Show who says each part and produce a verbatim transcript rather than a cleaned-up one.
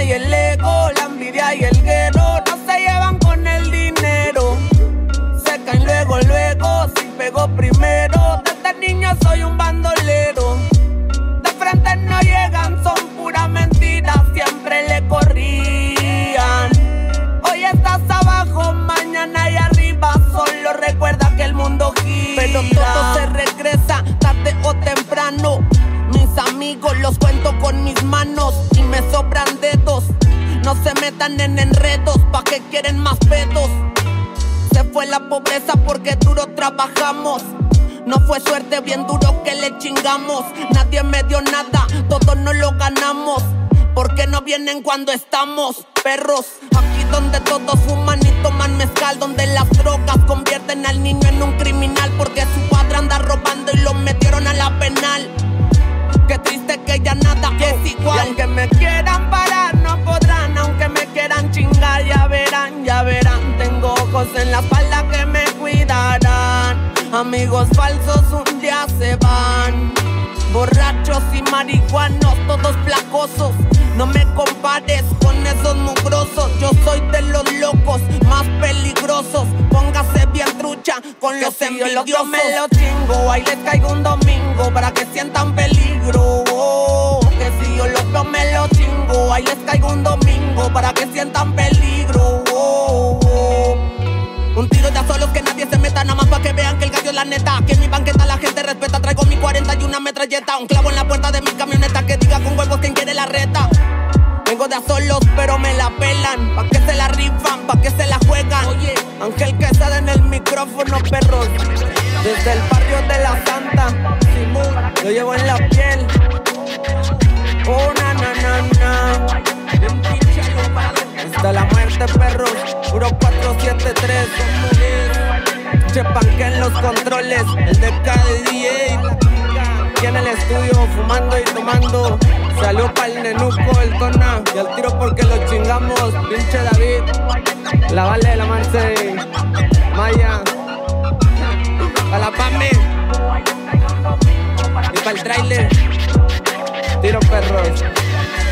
Speaker 1: maña y el ego, la envidia y el guero no se llevan con el dinero. Se caen luego, luego, si pego primero. Desde niño soy un bandolero. De frente no llegan, son pura mentira, siempre le corrían. Hoy estás abajo, mañana y arriba, solo recuerda que el mundo gira. Pero todo se regresa, tarde o temprano. Mis amigos los cuento con mis manos y me sobran dedos. No se metan en enredos, pa' que quieren más pedos. Se fue la pobreza porque duro trabajamos. No fue suerte, bien duro que le chingamos. Nadie me dio nada, todo no lo ganamos. ¿Por qué no vienen cuando estamos? Perros, aquí donde todos fuman y toman mezcal, donde las drogas convierten al niño en un criminal, porque su padre anda robando y lo metieron a la penal. Qué triste que ya nada es igual. Y aunque me quieran parar no podrán, aunque me quieran chingar ya verán, ya verán. Tengo ojos en la espalda que me cuidarán. Amigos falsos un día se van. Borrachos y marihuanos, todos placosos. No me compares con esos mugrosos. Yo soy de los locos más peligrosos. Póngase bien trucha con los envidiosos. Yo me lo chingo, ahí les caigo un domingo para que sientan peligro. Oh, que si yo los veo me lo chingo, ahí les caigo un domingo para que sientan peligro. Oh, oh. Un tiro de a solos que nadie se meta, nada más pa' que vean que el gallo es la neta. Que en mi banqueta la gente respeta, traigo mi cuarenta y una metralleta. Un clavo en la puerta de mi camioneta que diga con huevos quien quiere la reta. Vengo de a solos pero me la pelan, pa' que se la rifan, pa' que se la juegan. Oye, Ángel Quesada en el micrófono, perros. Desde el barrio de la Santa, lo llevo en la piel. Oh, na, na, na, na. Hasta la muerte, perros. Puro cuatro siete tres. Chepan que en los controles. El de K D D A. Aquí en el estudio, fumando y tomando. Salió pa'l nenuco, el Tona. Y al tiro porque lo chingamos. Pinche David. La Vale, la Marce. Maya. A la Pame. Y pa'l trailer. Tiro, perros.